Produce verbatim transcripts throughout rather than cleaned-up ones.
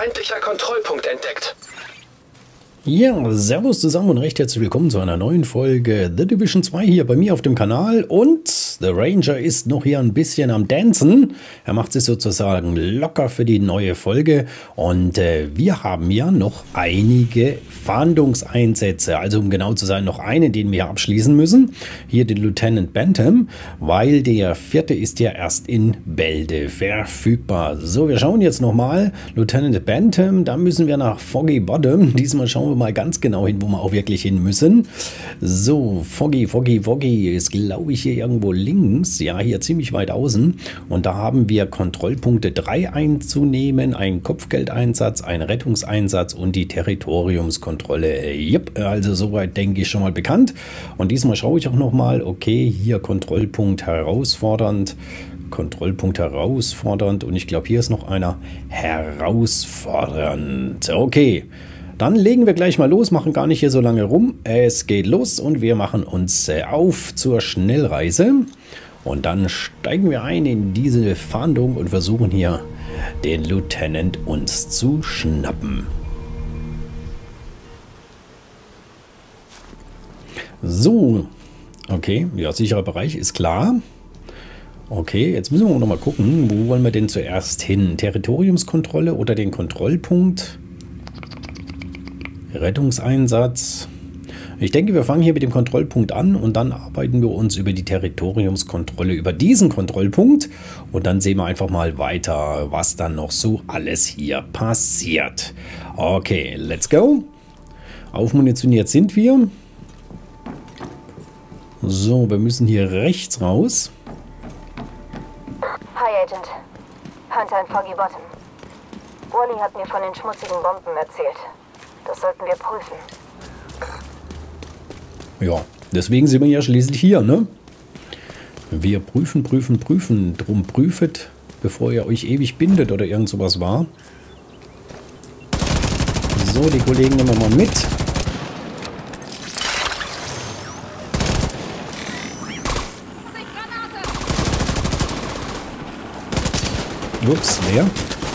feindlicher Kontrollpunkt entdeckt. Ja, servus zusammen und recht herzlich willkommen zu einer neuen Folge The Division zwei hier bei mir auf dem Kanal. Und The Ranger ist noch hier ein bisschen am Dancen. Er macht sich sozusagen locker für die neue Folge. Und äh, wir haben ja noch einige Fahndungseinsätze. Also um genau zu sein, noch einen, den wir abschließen müssen. Hier den Lieutenant Bantam, weil der vierte ist ja erst in Bälde verfügbar. So, wir schauen jetzt nochmal. Lieutenant Bantam, da müssen wir nach Foggy Bottom. Diesmal schauen wir mal ganz genau hin, wo wir auch wirklich hin müssen. So, Foggy, Foggy, Foggy ist, glaube ich, hier irgendwo links. Ja, hier ziemlich weit außen. Und da haben wir Kontrollpunkte drei einzunehmen, einen Kopfgeldeinsatz, einen Rettungseinsatz und die Territoriumskontrolle. Jupp, also soweit denke ich schon mal bekannt. Und diesmal schaue ich auch noch mal, okay, hier Kontrollpunkt herausfordernd. Kontrollpunkt herausfordernd. Und ich glaube, hier ist noch einer herausfordernd. Okay. Dann legen wir gleich mal los, machen gar nicht hier so lange rum. Es geht los und wir machen uns auf zur Schnellreise. Und dann steigen wir ein in diese Fahndung und versuchen hier den Lieutenant uns zu schnappen. So, okay, ja, sicherer Bereich ist klar. Okay, jetzt müssen wir noch mal gucken, wo wollen wir denn zuerst hin? Territoriumskontrolle oder den Kontrollpunkt? Rettungseinsatz. Ich denke, wir fangen hier mit dem Kontrollpunkt an und dann arbeiten wir uns über die Territoriumskontrolle, über diesen Kontrollpunkt und dann sehen wir einfach mal weiter, was dann noch so alles hier passiert. Okay, let's go. Aufmunitioniert sind wir. So, wir müssen hier rechts raus. Hi, Agent. Hunter in Foggy Bottom. Wally hat mir von den schmutzigen Bomben erzählt. Das sollten wir prüfen. Ja, deswegen sind wir ja schließlich hier, ne? Wir prüfen, prüfen, prüfen. Drum prüfet, bevor ihr euch ewig bindet oder irgend sowas war. So, die Kollegen nehmen wir mal mit. Ups, leer.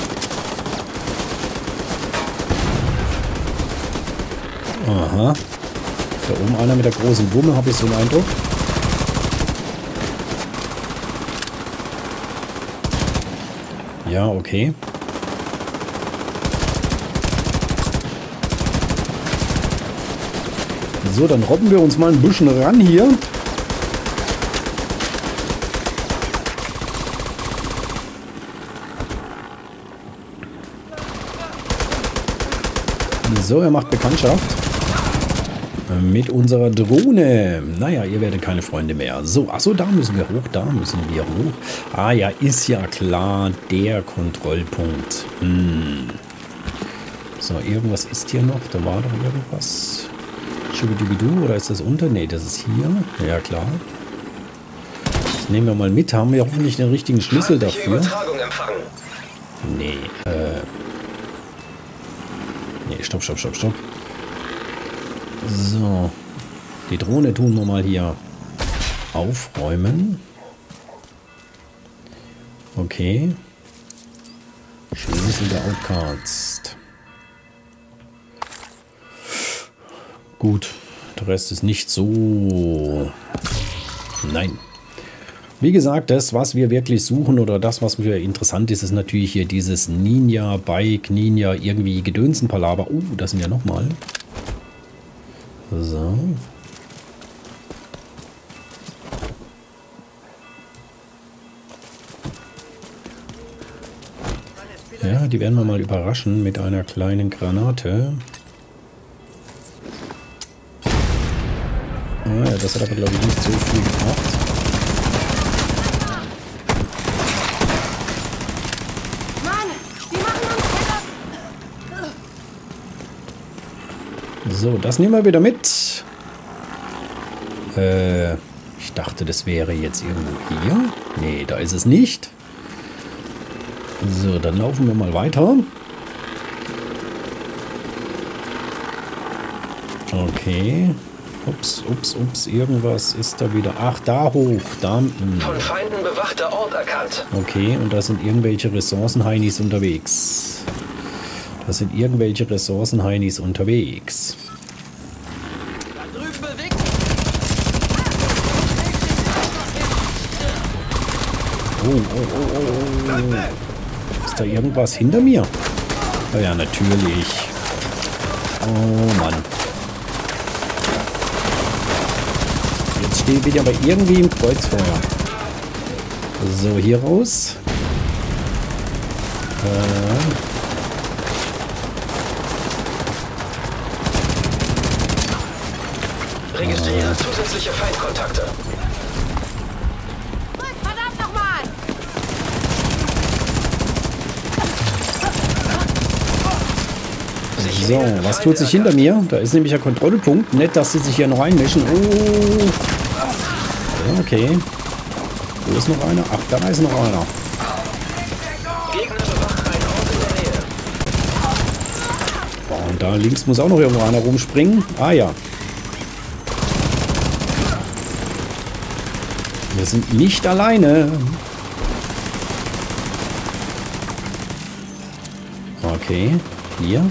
Aha. Da oben einer mit der großen Wumme, habe ich so einen Eindruck. Ja, okay. So, dann robben wir uns mal ein bisschen ran hier. So, er macht Bekanntschaft mit unserer Drohne. Naja, ihr werdet keine Freunde mehr. So, achso, da müssen wir hoch, da müssen wir hoch. Ah ja, ist ja klar, der Kontrollpunkt. Hm. So, irgendwas ist hier noch. Da war doch irgendwas. Schubidubidu, oder ist das unter? Ne, das ist hier. Ja, klar. Das nehmen wir mal mit. Haben wir hoffentlich den richtigen Schlüssel dafür? Übertragung empfangen. Nee, äh... Nee, stopp, stopp, stopp, stopp. So. Die Drohne tun wir mal hier aufräumen. Okay. Schlüssel der Outcast. Gut. Der Rest ist nicht so... Nein. Wie gesagt, das, was wir wirklich suchen oder das, was mir interessant ist, ist natürlich hier dieses Ninja, Bike, Ninja, irgendwie Gedönsen-Palaver. Oh, uh, das sind ja nochmal. So. Ja, die werden wir mal überraschen mit einer kleinen Granate. Ah, ja, das hat aber, glaube ich, nicht so viel gebracht. So, das nehmen wir wieder mit. Äh, ich dachte, das wäre jetzt irgendwo hier. Nee, da ist es nicht. So, dann laufen wir mal weiter. Okay. Ups, ups, ups, irgendwas ist da wieder. Ach, da hoch. Da. Mh. Von Feinden bewachter Ort erkannt. Okay, und da sind irgendwelche Ressourcen-Heinis unterwegs. Da sind irgendwelche Ressourcen-Heinis unterwegs. Da drüben bewegt. Oh, oh, oh, oh, oh. Ist da irgendwas hinter mir? Oh ja, natürlich. Oh Mann. Jetzt stehe ich aber irgendwie im Kreuzfeuer. So, hier raus. Äh. Registriere zusätzliche Feindkontakte. Verdammt nochmal! So, was tut sich hinter mir? Da ist nämlich ein Kontrollpunkt. Nett, dass sie sich hier noch einmischen. Oh. Okay. Wo ist noch einer? Ach, da ist noch einer. Gegner bewacht einen Ort in der Nähe. Oh, und da links muss auch noch irgendwo einer rumspringen. Ah ja. Wir sind nicht alleine. Okay, hier.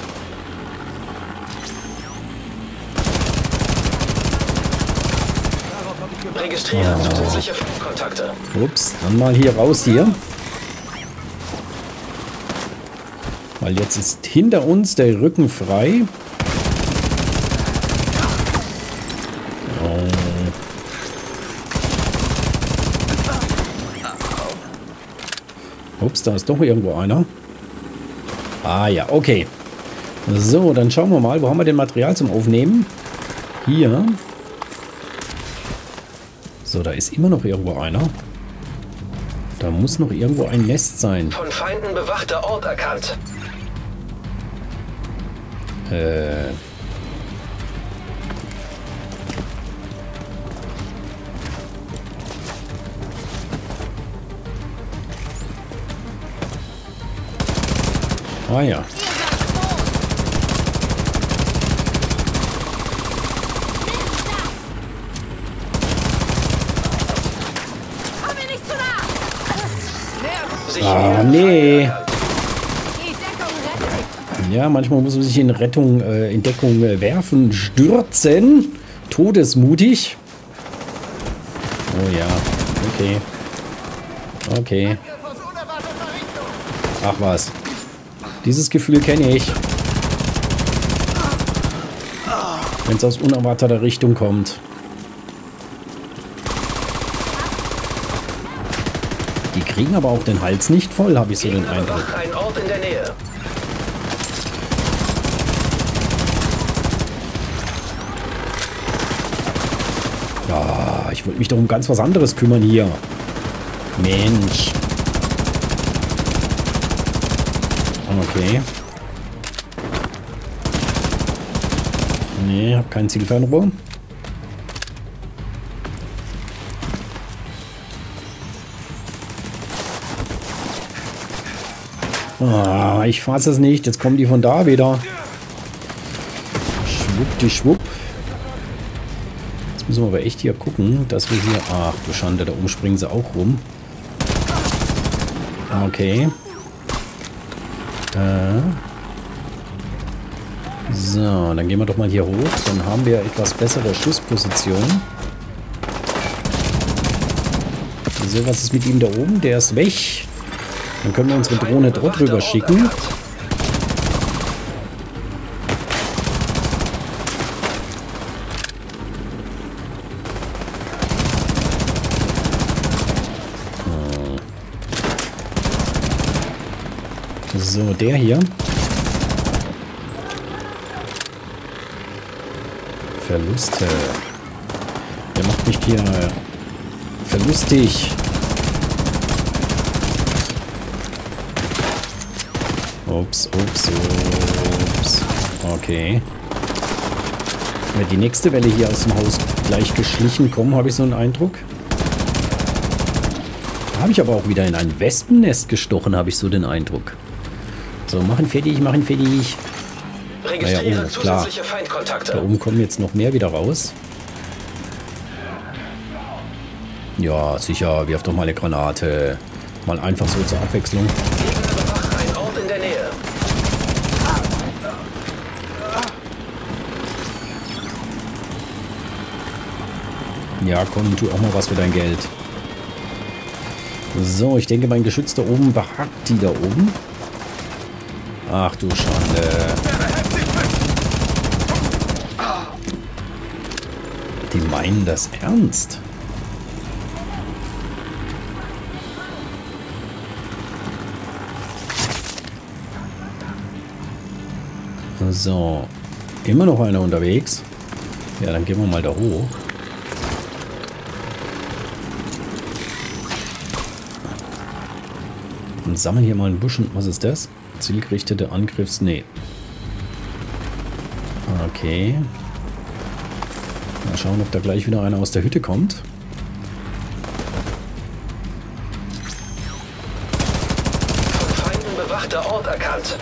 Registriere Oh. zusätzliche Feindkontakte. Ups, dann mal hier raus hier. Weil jetzt ist hinter uns der Rücken frei. Oh. Ups, da ist doch irgendwo einer. Ah ja, okay. So, dann schauen wir mal, wo haben wir denn Material zum Aufnehmen? Hier. So, da ist immer noch irgendwo einer. Da muss noch irgendwo ein Nest sein. Von Feinden bewachter Ort erkannt. Äh. Ah ja. Ah, nee. Ja, manchmal muss man sich in Rettung, äh, in Deckung äh, werfen, stürzen. Todesmutig. Oh ja, okay. Okay. Ach was. Dieses Gefühl kenne ich. Wenn es aus unerwarteter Richtung kommt. Die kriegen aber auch den Hals nicht voll, habe ich so den Gegner Eindruck. bewacht einen Ort in der Nähe. Ja, ich wollte mich doch um ganz was anderes kümmern hier. Mensch. Okay. Nee, hab kein Zielfernrohr. Ah, ich fasse es nicht. Jetzt kommen die von da wieder. Schwuppdischwupp. Jetzt müssen wir aber echt hier gucken, dass wir hier... Ach du Schande, da oben springen sie auch rum. Okay. Äh. So, dann gehen wir doch mal hier hoch. Dann haben wir etwas bessere Schussposition. So, was ist mit ihm da oben? Der ist weg. Dann können wir unsere Drohne dort drüber schicken. So, der hier. Verluste. Der macht mich hier verlustig. Ups, ups, ups. Okay. Wenn die nächste Welle hier aus dem Haus gleich geschlichen kommen, habe ich so einen Eindruck. Da habe ich aber auch wieder in ein Wespennest gestochen, habe ich so den Eindruck. So, machen fertig, machen fertig. Registriere Naja, oh, klar. zusätzliche Feindkontakte. Da oben kommen jetzt noch mehr wieder raus. Ja, sicher, wirf doch mal eine Granate. Mal einfach so zur Abwechslung. Gegner bewacht einen Ort in der Nähe. Ja, komm, tu auch mal was für dein Geld. So, ich denke, mein Geschütz da oben behagt die da oben. Ach du Schande. Die meinen das ernst. So. Immer noch einer unterwegs. Ja, dann gehen wir mal da hoch. Und sammeln hier mal ein Buschen. Was ist das? Zielgerichtete Angriffs... Nee. Okay. Mal schauen, ob da gleich wieder einer aus der Hütte kommt. Von Feinden bewachter Ort erkannt.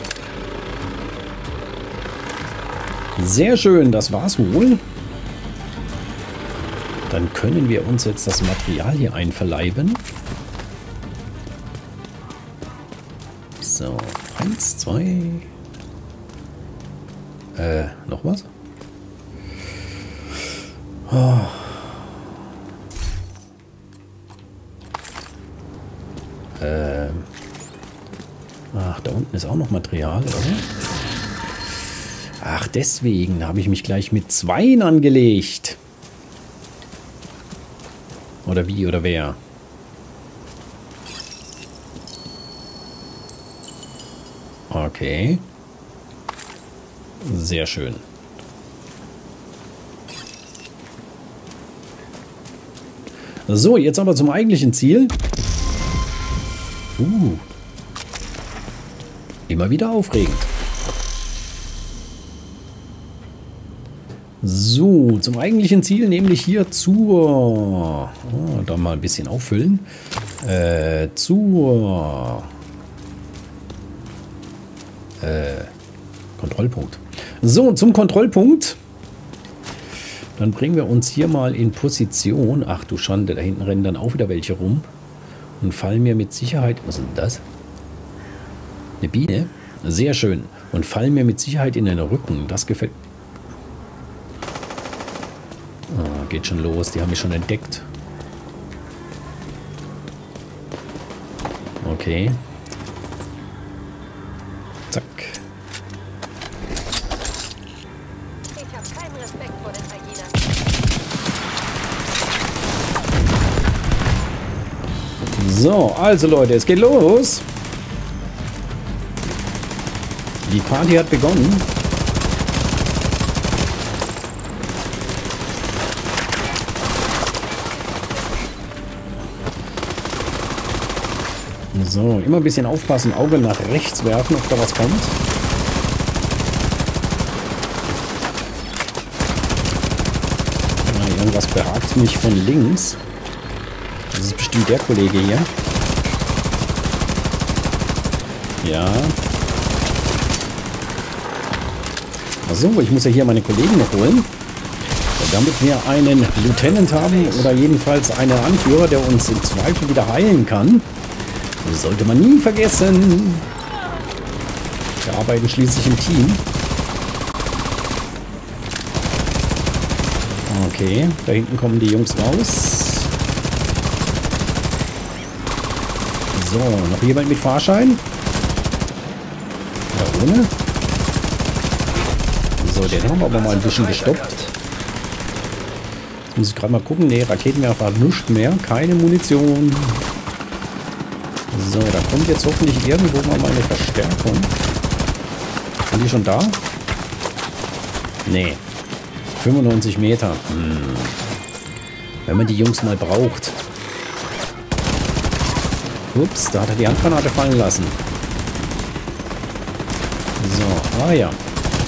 Sehr schön, das war's wohl. Dann können wir uns jetzt das Material hier einverleiben. So, eins, zwei. Äh, noch was? Oh. Äh. Ach, da unten ist auch noch Material, oder? Ach, deswegen habe ich mich gleich mit Zweien angelegt. Oder wie, oder wer? Okay. Sehr schön. So, jetzt aber zum eigentlichen Ziel. Uh. Immer wieder aufregend. So, zum eigentlichen Ziel, nämlich hier zur... Oh, da mal ein bisschen auffüllen. Äh, zur... Äh, Kontrollpunkt. So, zum Kontrollpunkt. Dann bringen wir uns hier mal in Position. Ach du Schande, da hinten rennen dann auch wieder welche rum. Und fallen mir mit Sicherheit... Was ist denn das? Eine Biene? Sehr schön. Und fallen mir mit Sicherheit in den Rücken. Das gefällt... Oh, geht schon los. Die haben mich schon entdeckt. Okay. Zack. Ich habe keinen Respekt vor den Hyänen. So, also Leute, es geht los. Die Party hat begonnen. So, immer ein bisschen aufpassen, Auge nach rechts werfen, ob da was kommt. Ja, irgendwas beragt mich von links. Das ist bestimmt der Kollege hier. Ja. Achso, ich muss ja hier meine Kollegen noch holen. Damit wir einen Lieutenant haben oder jedenfalls einen Anführer, der uns im Zweifel wieder heilen kann. Das sollte man nie vergessen. Wir arbeiten schließlich im Team. Okay, da hinten kommen die Jungs raus. So, noch jemand mit Fahrschein? Ja, ohne? So, den haben wir aber mal ein bisschen gestoppt. Jetzt muss ich gerade mal gucken. Ne, Raketenwerfer nichts mehr. Keine Munition. So, da kommt jetzt hoffentlich irgendwo mal eine Verstärkung. Sind die schon da? Nee. fünfundneunzig Meter. Hm. Wenn man die Jungs mal braucht. Ups, da hat er die Handgranate fallen lassen. So, ah ja.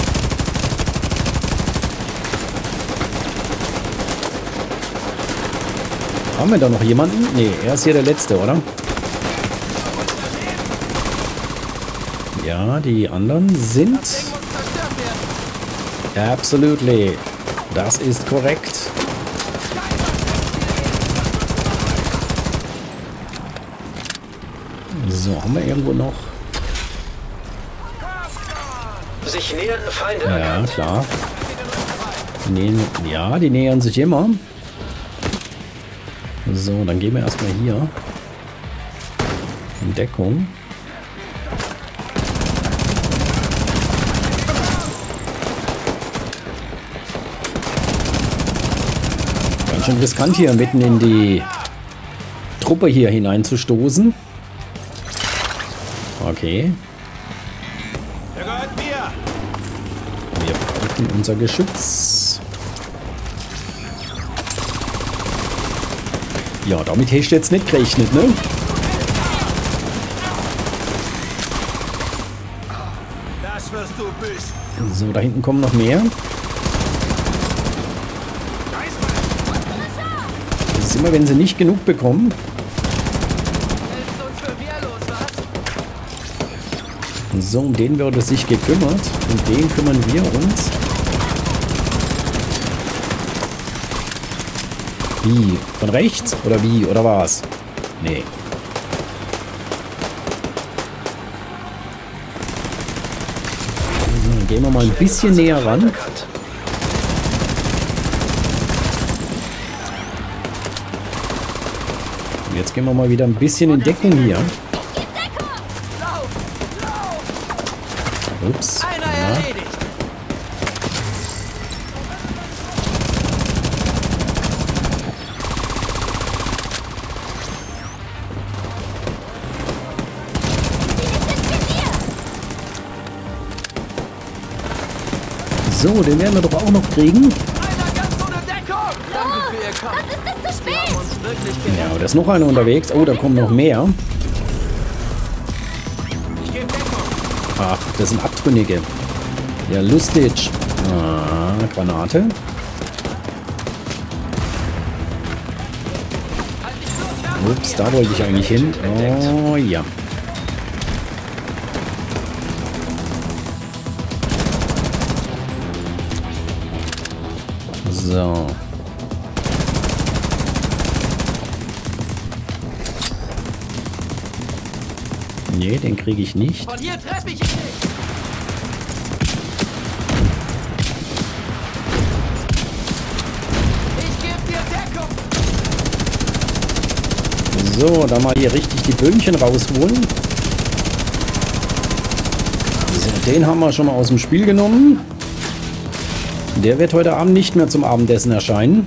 Haben wir da noch jemanden? Nee, er ist hier der Letzte, oder? Ja, die anderen sind... Absolutely. Das ist korrekt. So, haben wir irgendwo noch... Sich nähernde Feinde Ja, erkannt. klar. Die nähern, ja, die nähern sich immer. So, dann gehen wir erstmal hier in Deckung. Ganz schön riskant hier mitten in die Truppe hier hineinzustoßen. Okay. Der gehört mir. Wir brauchen unser Geschütz. Ja, damit hätte ich jetzt nicht gerechnet, ne? Das wirst du büßen. So, da hinten kommen noch mehr. Das ist immer, wenn sie nicht genug bekommen. Hältst uns für wehrlos, was? So, um den wird es sich gekümmert. Um den kümmern wir uns. Wie? Von rechts? Oder wie? Oder was? Nee. So, dann gehen wir mal ein bisschen näher ran. Jetzt gehen wir mal wieder ein bisschen in Deckung hier. Ups. Einer Ja. erledigt. So, den werden wir doch auch noch kriegen. Einer ganz ohne Deckung. Danke für Ihr Kampf. Das ist es zu Sie haben spät! uns wirklich Ja, gerettet. aber da ist noch einer unterwegs. Oh, da kommen noch mehr. Ich gebe Deckung. Ach, das sind Abtrünnige. Ja, lustig. Ah, Granate. Ups, da wollte ich eigentlich hin. Oh, ja. So. Nee, den kriege ich nicht. Von hier treffe ich ihn nicht. Ich gebe dir Deckung. So, dann mal hier richtig die Böhnchen rausholen. So, den haben wir schon mal aus dem Spiel genommen. Der wird heute Abend nicht mehr zum Abendessen erscheinen.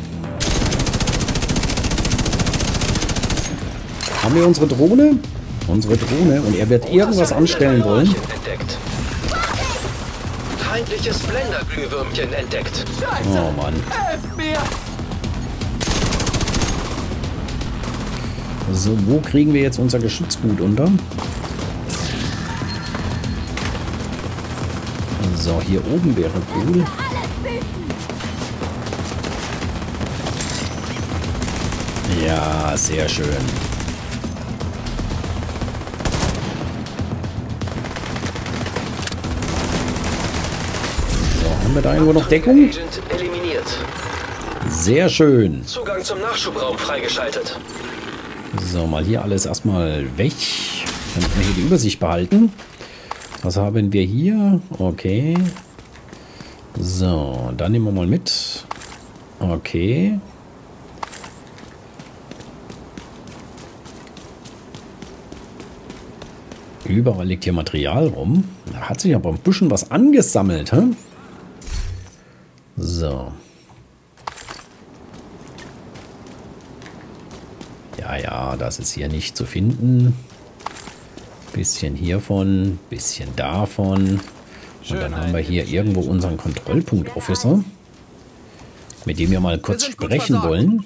Haben wir unsere Drohne? Unsere Drohne. Und er wird irgendwas anstellen wollen. Entdeckt. Feindliches Blenderglühwürmchen entdeckt. Oh Mann. Helft mir. So, wo kriegen wir jetzt unser Geschützgut unter? So, hier oben wäre cool. Ja, sehr schön. So, haben wir da irgendwo noch Deckung? Agent eliminiert. Sehr schön. Zugang zum Nachschubraum freigeschaltet. So, mal hier alles erstmal weg. Dann können wir hier die Übersicht behalten. Was haben wir hier? Okay. So, dann nehmen wir mal mit. Okay. Überall liegt hier Material rum. Da hat sich aber ein bisschen was angesammelt, hä? So. Ja, ja, das ist hier nicht zu finden. Bisschen hiervon, bisschen davon. Und dann haben wir hier irgendwo unseren Kontrollpunkt-Officer, mit dem wir mal kurz sind gut sprechen versorgt. wollen.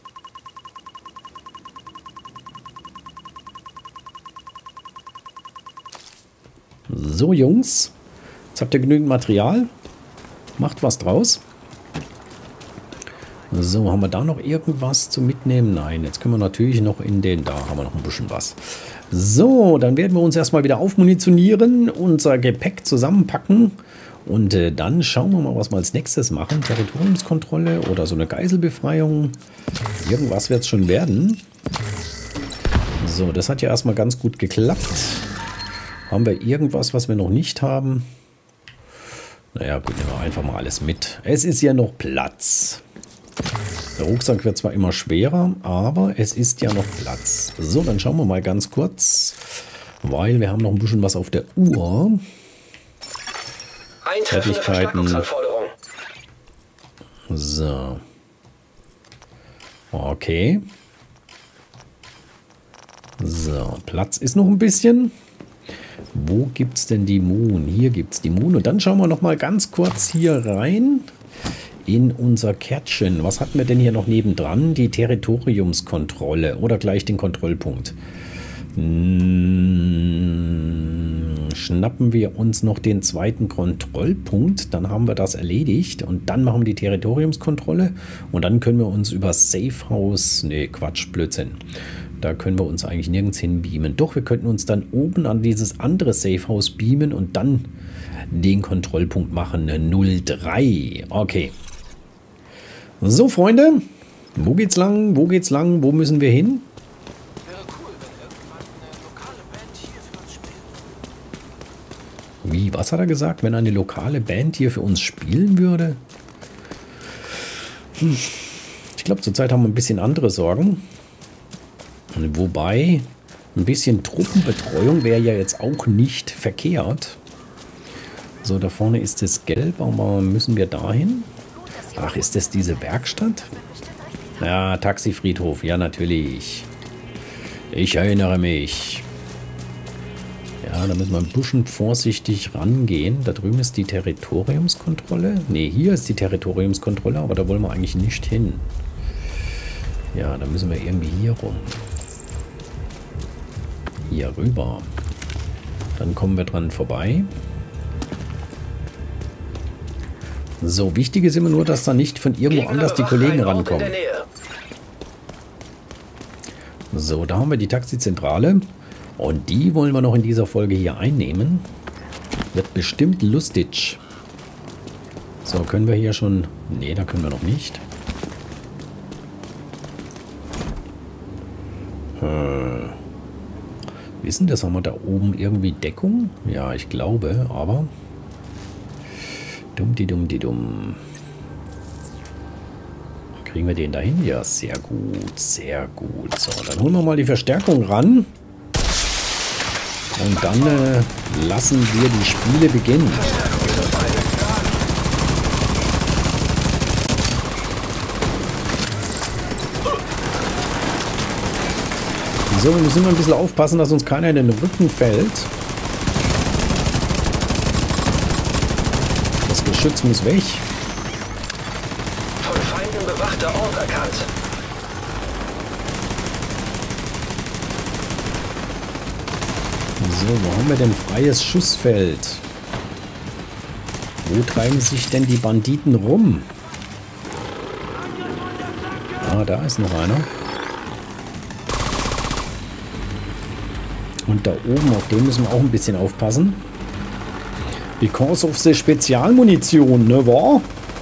So, Jungs. Jetzt habt ihr genügend Material. Macht was draus. So, haben wir da noch irgendwas zu mitnehmen? Nein, jetzt können wir natürlich noch in den... Da haben wir noch ein bisschen was. So, dann werden wir uns erstmal wieder aufmunitionieren, unser Gepäck zusammenpacken und äh, dann schauen wir mal, was wir als nächstes machen. Territoriumskontrolle oder so eine Geiselbefreiung. Irgendwas wird es schon werden. So, das hat ja erstmal ganz gut geklappt. Haben wir irgendwas, was wir noch nicht haben? Naja, gut, nehmen wir einfach mal alles mit. Es ist ja noch Platz. Der Rucksack wird zwar immer schwerer, aber es ist ja noch Platz. So, dann schauen wir mal ganz kurz, weil wir haben noch ein bisschen was auf der Uhr. Eintreffende Verstärkungsanforderung. So. Okay. So, Platz ist noch ein bisschen. Wo gibt es denn die Moon? Hier gibt es die Moon. Und dann schauen wir noch mal ganz kurz hier rein in unser Kärtchen. Was hatten wir denn hier noch nebendran? Die Territoriumskontrolle oder gleich den Kontrollpunkt. Hm, schnappen wir uns noch den zweiten Kontrollpunkt. Dann haben wir das erledigt. Und dann machen wir die Territoriumskontrolle. Und dann können wir uns über Safe House... Nee, Quatsch, Blödsinn. Da können wir uns eigentlich nirgends hin beamen. Doch, wir könnten uns dann oben an dieses andere Safe House beamen und dann den Kontrollpunkt machen. null drei. Okay. So, Freunde. Wo geht's lang? Wo geht's lang? Wo müssen wir hin? Wäre cool, wenn irgendwann eine lokale Band hier für uns spielt. Wie? Was hat er gesagt? Wenn eine lokale Band hier für uns spielen würde? Hm. Ich glaube, zurzeit haben wir ein bisschen andere Sorgen. Wobei, ein bisschen Truppenbetreuung wäre ja jetzt auch nicht verkehrt. So, da vorne ist es gelb, aber müssen wir dahin? Ach, ist das diese Werkstatt? Ja, Taxifriedhof, ja natürlich. Ich erinnere mich. Ja, da müssen wir ein bisschen vorsichtig rangehen. Da drüben ist die Territoriumskontrolle. Ne, hier ist die Territoriumskontrolle, aber da wollen wir eigentlich nicht hin. Ja, da müssen wir irgendwie hier rum. Hier rüber. Dann kommen wir dran vorbei. So, wichtig ist immer nur, dass da nicht von irgendwo anders die Kollegen rankommen. So, da haben wir die Taxizentrale. Und die wollen wir noch in dieser Folge hier einnehmen. Wird bestimmt lustig. So, können wir hier schon... Ne, da können wir noch nicht. Hm. Wissen das, haben wir da oben irgendwie Deckung? Ja, ich glaube, aber... Dumm, die dumm, die dumm. Kriegen wir den dahin? Ja, sehr gut, sehr gut. So, dann holen wir mal die Verstärkung ran. Und dann äh, lassen wir die Spiele beginnen. So, wir müssen immer ein bisschen aufpassen, dass uns keiner in den Rücken fällt. Das Geschütz muss weg. Von Feinden bewachter Ort erkannt. So, wo haben wir denn freies Schussfeld? Wo treiben sich denn die Banditen rum? Ah, da ist noch einer. Und da oben, auf den müssen wir auch ein bisschen aufpassen. Because of the Spezialmunition, ne, wahr?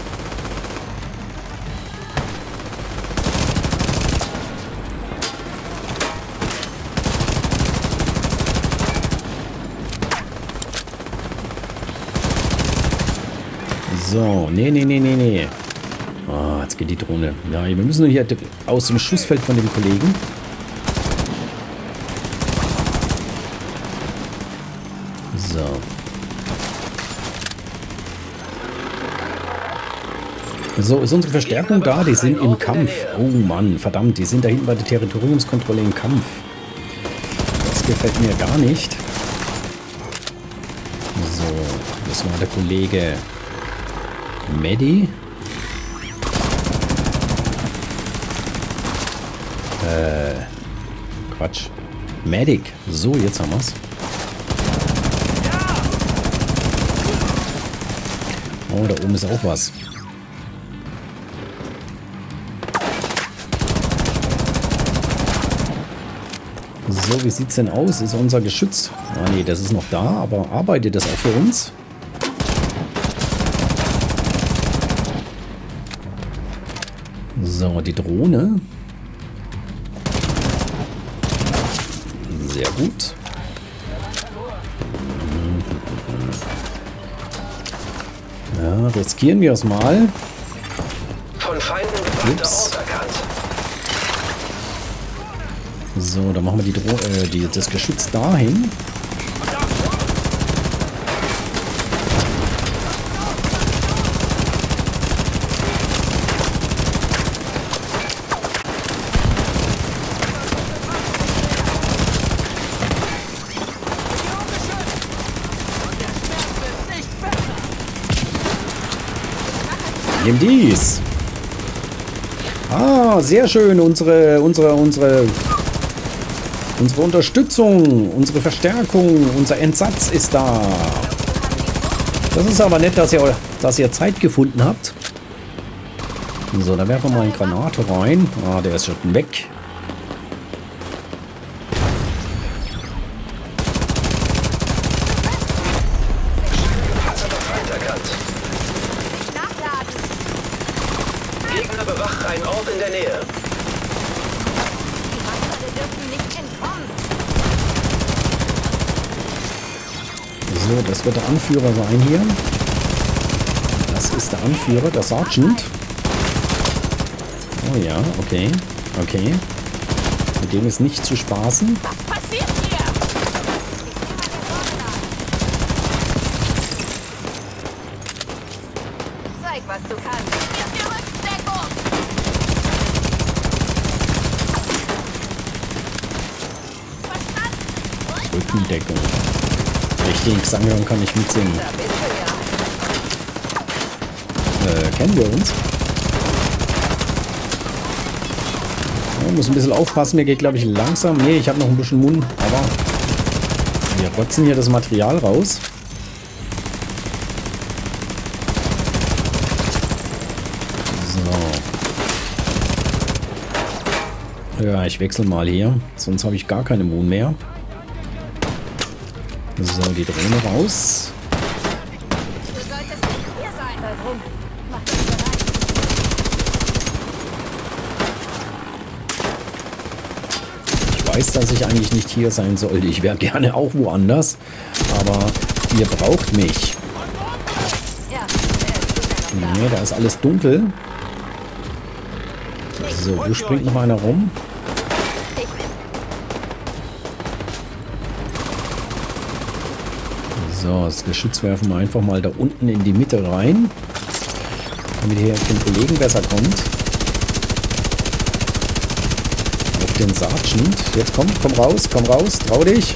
So, nee, nee, nee, nee, nee. Ah, jetzt geht die Drohne. Ja, wir müssen hier aus dem Schussfeld von dem Kollegen. So. So, ist unsere Verstärkung da? Die sind im Kampf. Oh Mann, verdammt, die sind da hinten bei der Territoriumskontrolle im Kampf. Das gefällt mir gar nicht. So, das war der Kollege Medi. Äh, Quatsch. Medic. So, jetzt haben wir's. Oh, da oben ist auch was. So, wie sieht's denn aus? Ist unser Geschütz? Ah, nee, das ist noch da, aber arbeitet das auch für uns? So, die Drohne. Sehr gut. Ja, riskieren wir es mal. Von Feinden Ups. So, dann machen wir die, Dro äh, die das Geschütz dahin. Nimm dies. Ah, sehr schön. Unsere, unsere, unsere, unsere Unterstützung, unsere Verstärkung, unser Entsatz ist da. Das ist aber nett, dass ihr, dass ihr Zeit gefunden habt. So, da werfen wir mal eine Granate rein. Ah, der ist schon weg. Gegner bewacht einen Ort in der Nähe. Die Wasser dürfen nicht entkommen. So, das wird der Anführer sein hier. Das ist der Anführer, der Sergeant. Oh ja, okay. Okay. Mit dem ist nicht zu spaßen. Was passiert hier? Zeig, was du kannst. Gib mir Rückendeckung. Verstanden? Rückendeckung. Richtig, Xangron kann ich mitsingen. Da bist du ja. Äh, kennen wir uns? Ja, muss ein bisschen aufpassen, mir geht glaube ich langsam. Nee, ich habe noch ein bisschen Mund, aber wir rotzen hier das Material raus. So. Ja, ich wechsle mal hier, sonst habe ich gar keine Moon mehr. So, die Drohne raus. Du solltest nicht hier sein. Da drum. Mach dich bereit. Ich weiß, dass ich eigentlich nicht hier sein sollte. Ich wäre gerne auch woanders. Aber ihr braucht mich. Ja, der ist Nee, da ist alles dunkel. So, wo springt noch einer rum? So, das Geschütz werfen wir einfach mal da unten in die Mitte rein. Damit hier auf den Kollegen besser kommt. Auf den Sergeant. Jetzt komm, komm raus, komm raus, trau dich.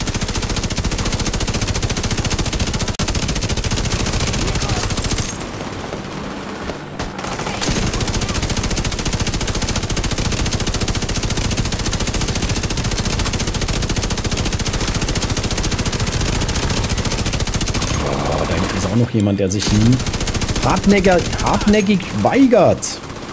Auch noch jemand, der sich hartnäckig, hartnäckig weigert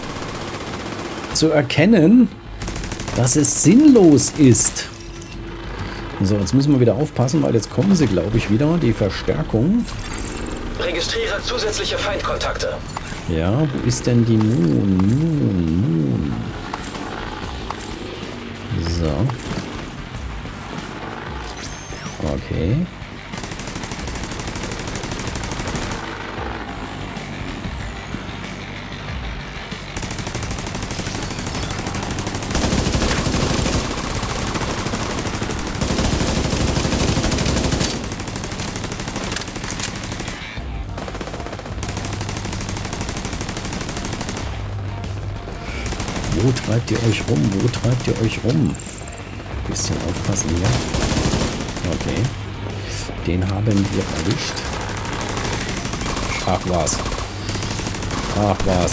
zu erkennen, dass es sinnlos ist. So, jetzt müssen wir wieder aufpassen, weil jetzt kommen sie, glaube ich, wieder, die Verstärkung. Registriere zusätzliche Feindkontakte. Ja, wo ist denn die Moon? Moon, Moon. So. Okay. Wo treibt ihr euch rum? Wo treibt ihr euch rum? Bisschen aufpassen hier. Okay. Den haben wir erwischt. Ach was. Ach was.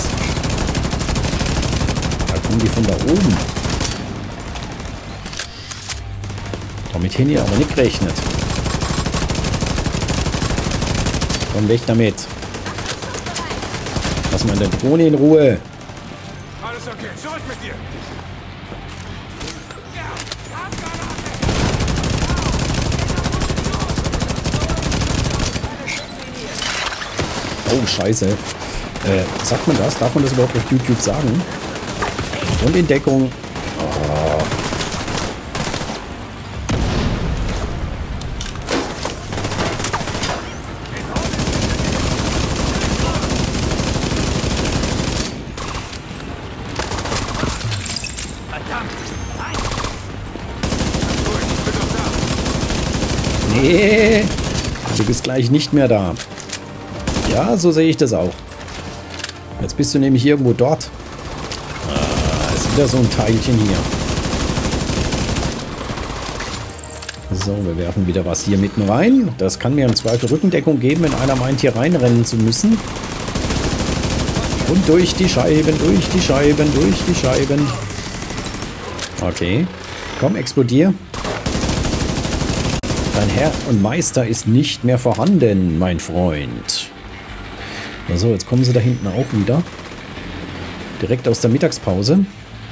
Da kommen die von da oben. Damit hin ihr aber nicht gerechnet. Komm weg damit. Lass mal in der Drohne in Ruhe. Alles okay, zurück mit dir. Oh, scheiße. Äh, sagt man das? Darf man das überhaupt auf YouTube sagen? Und in Deckung. Oh. Nee, du bist gleich nicht mehr da. Ja, so sehe ich das auch. Jetzt bist du nämlich irgendwo dort. Ah, ist wieder so ein Teilchen hier. So, wir werfen wieder was hier mitten rein. Das kann mir im Zweifel Rückendeckung geben, wenn einer meint, hier reinrennen zu müssen. Und durch die Scheiben, durch die Scheiben, durch die Scheiben. Okay. Komm, explodier. Dein Herr und Meister ist nicht mehr vorhanden, mein Freund. So, jetzt kommen sie da hinten auch wieder. Direkt aus der Mittagspause.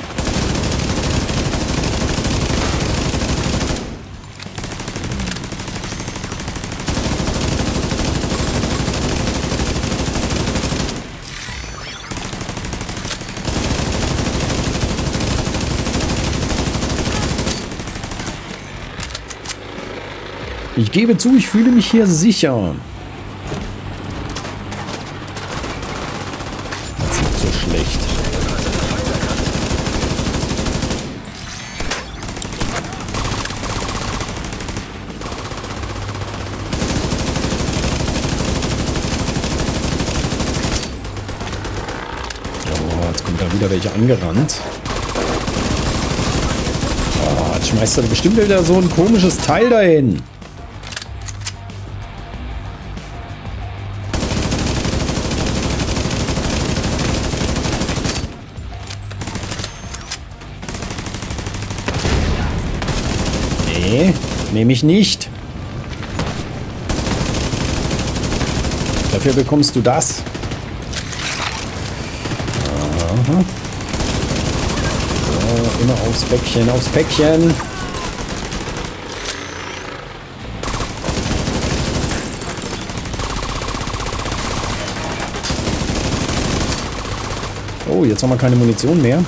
Ich gebe zu, ich fühle mich hier sicher. Das ist nicht so schlecht. Oh, jetzt kommt da wieder welche angerannt. Oh, jetzt schmeißt er bestimmt wieder so ein komisches Teil dahin. Nee, nehme ich nicht. Dafür bekommst du das. Aha. So, immer aufs Päckchen, aufs Päckchen. Oh, jetzt haben wir keine Munition mehr.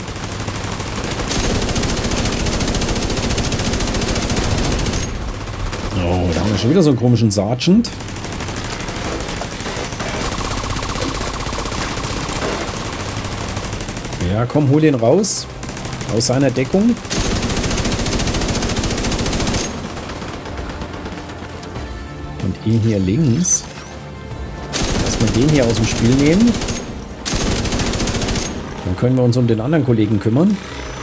Oh, da haben wir schon wieder so einen komischen Sergeant. Ja, komm, hol den raus. Aus seiner Deckung. Und ihn hier links. Erstmal den hier aus dem Spiel nehmen. Dann können wir uns um den anderen Kollegen kümmern.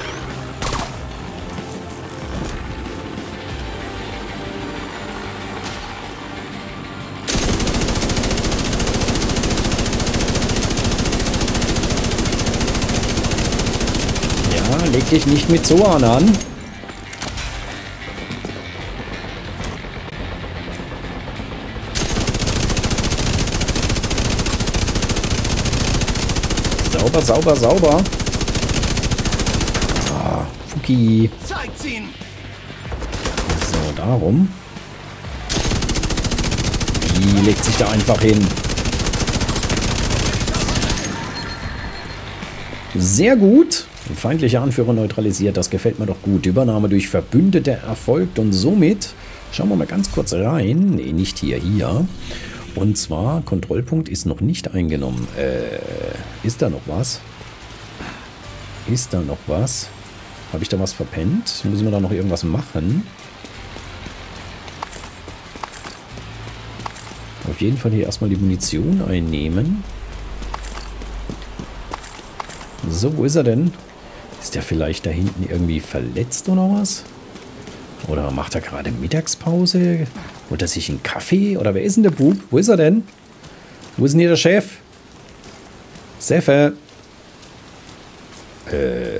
Leg dich nicht mit Zoan an. Sauber, sauber, sauber. Ah, Fuki. So, darum. Die legt sich da einfach hin. Sehr gut. Feindliche Anführer neutralisiert, das gefällt mir doch gut. Übernahme durch Verbündete erfolgt und somit schauen wir mal ganz kurz rein. Ne, nicht hier, hier. Und zwar, Kontrollpunkt ist noch nicht eingenommen. Äh, ist da noch was? Ist da noch was? Habe ich da was verpennt? Müssen wir da noch irgendwas machen? Auf jeden Fall hier erstmal die Munition einnehmen. So, wo ist er denn? Ist der vielleicht da hinten irgendwie verletzt oder was? Oder macht er gerade Mittagspause? Holt er sich einen Kaffee? Oder wer ist denn der Bub? Wo ist er denn? Wo ist denn hier der Chef? Seffe. Äh.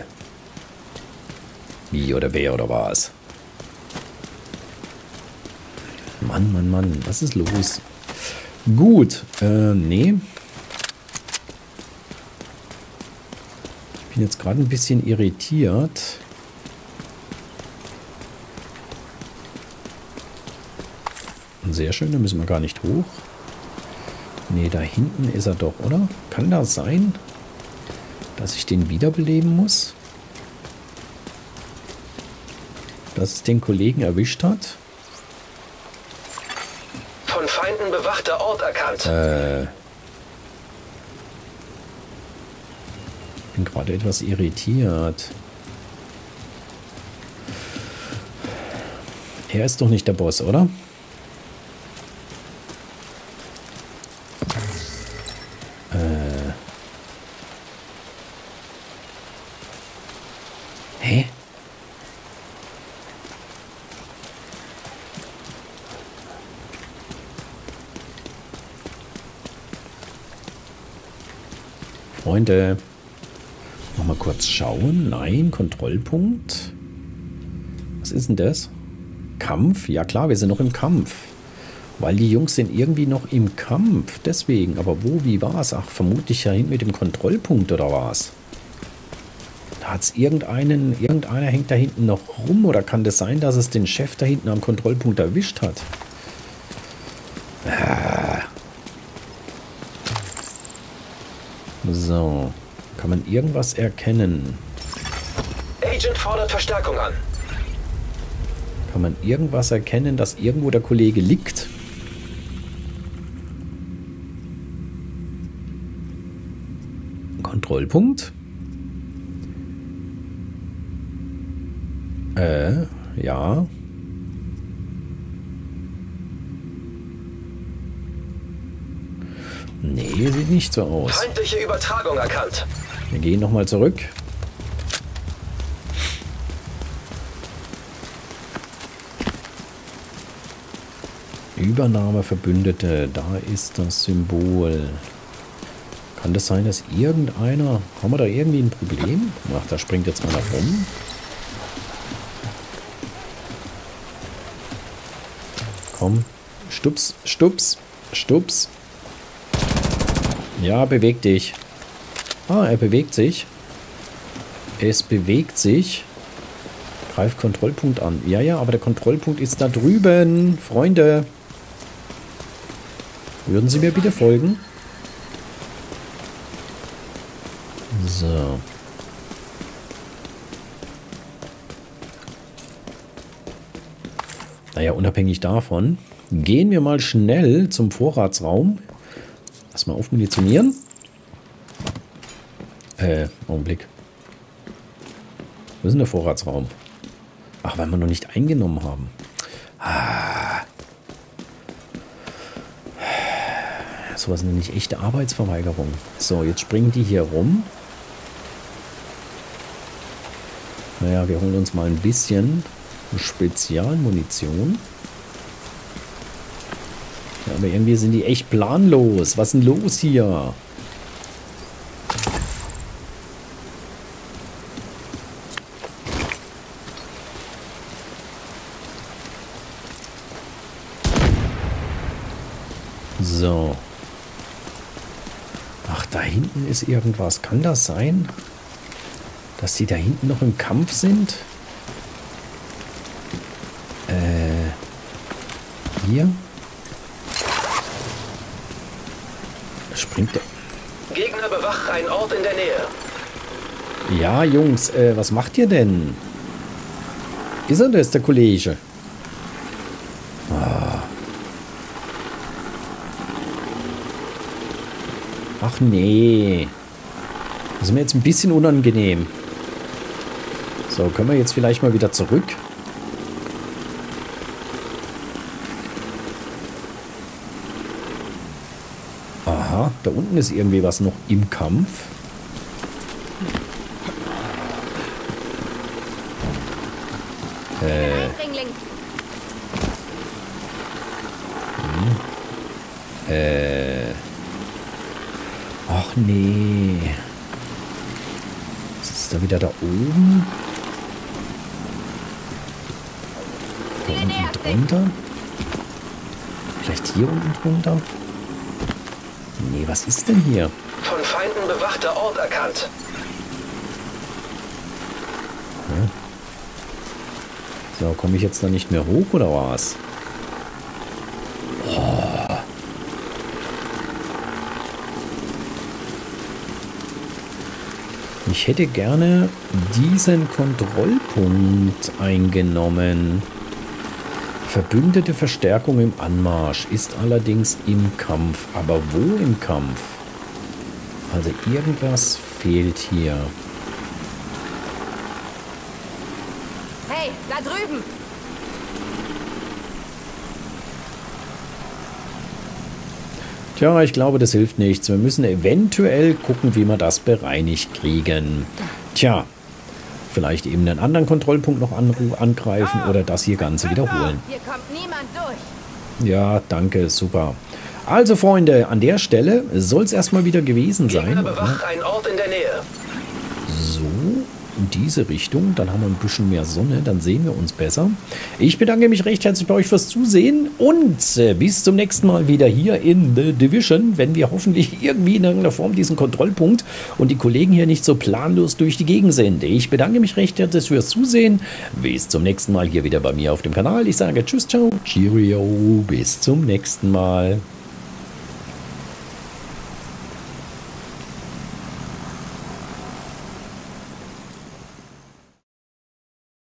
Wie oder wer oder was? Mann, Mann, Mann. Was ist los? Gut. Äh, nee. Ich bin jetzt gerade ein bisschen irritiert. Sehr schön, da müssen wir gar nicht hoch. Ne, da hinten ist er doch, oder? Kann das sein, dass ich den wiederbeleben muss? Dass es den Kollegen erwischt hat? Von Feinden bewachter Ort erkannt. Äh... Ich bin gerade etwas irritiert. Er ist doch nicht der Boss, oder? Hä? Freunde, noch mal kurz schauen. Nein, Kontrollpunkt. Was ist denn das? Kampf? Ja klar, wir sind noch im Kampf. Weil die Jungs sind irgendwie noch im Kampf. Deswegen. Aber wo, wie war es? Ach, vermutlich ja hinten mit dem Kontrollpunkt oder was? Da hat es irgendeinen, irgendeiner hängt da hinten noch rum. Oder kann das sein, dass es den Chef da hinten am Kontrollpunkt erwischt hat? Ah. So. Kann man irgendwas erkennen? Agent fordert Verstärkung an. Kann man irgendwas erkennen, dass irgendwo der Kollege liegt? Kontrollpunkt? Äh, ja. Nee, sieht nicht so aus. Feindliche Übertragung erkannt. Wir gehen nochmal zurück. Übernahme Verbündete, da ist das Symbol. Kann das sein, dass irgendeiner... Haben wir da irgendwie ein Problem? Ach, da springt jetzt einer rum. Komm, stups, stups, stups. Ja, beweg dich. Ah, er bewegt sich. Es bewegt sich. Greift Kontrollpunkt an. Ja, ja, aber der Kontrollpunkt ist da drüben. Freunde. Würden Sie mir bitte folgen? So. Naja, unabhängig davon, gehen wir mal schnell zum Vorratsraum. Erstmal aufmunitionieren. Äh, Augenblick. Wo ist denn der Vorratsraum? Ach, weil wir noch nicht eingenommen haben. Ah. Sowas nenne ich echte Arbeitsverweigerung. So, jetzt springen die hier rum. Naja, wir holen uns mal ein bisschen Spezialmunition. Ja, aber irgendwie sind die echt planlos. Was ist denn los hier? So. Ach, da hinten ist irgendwas. Kann das sein, dass die da hinten noch im Kampf sind? Äh. Hier? Springt der. Gegner bewacht einen Ort in der Nähe. Ja, Jungs, äh, was macht ihr denn? Ist er das, der Kollege? Ah. Ach nee. Das ist mir jetzt ein bisschen unangenehm. So, können wir jetzt vielleicht mal wieder zurück? Aha, da unten ist irgendwie was noch im Kampf. Äh. Hm. Äh. Ach nee. Was ist da wieder da oben? Da unten drunter? Vielleicht hier unten drunter? Nee, was ist denn hier? Von Feinden bewachter Ort erkannt. Hm. So, komme ich jetzt da nicht mehr hoch oder was? Oh. Ich hätte gerne diesen Kontrollpunkt eingenommen. Verbündete Verstärkung im Anmarsch, ist allerdings im Kampf. Aber wo im Kampf? Also irgendwas fehlt hier. Hey, da drüben! Tja, ich glaube, das hilft nichts. Wir müssen eventuell gucken, wie wir das bereinigt kriegen. Tja, vielleicht eben einen anderen Kontrollpunkt noch anru- angreifen oder das hier Ganze wiederholen. Hier kommt niemand durch. Ja, danke, super. Also Freunde, an der Stelle soll es erstmal wieder gewesen sein. Gegner bewacht einen Ort in der Nähe. So, in diese Richtung. Dann haben wir ein bisschen mehr Sonne, dann sehen wir uns besser. Ich bedanke mich recht herzlich bei euch fürs Zusehen und äh, bis zum nächsten Mal wieder hier in The Division, wenn wir hoffentlich irgendwie in irgendeiner Form diesen Kontrollpunkt und die Kollegen hier nicht so planlos durch die Gegend sind. Ich bedanke mich recht herzlich fürs Zusehen. Bis zum nächsten Mal hier wieder bei mir auf dem Kanal. Ich sage Tschüss, ciao, Cheerio, bis zum nächsten Mal.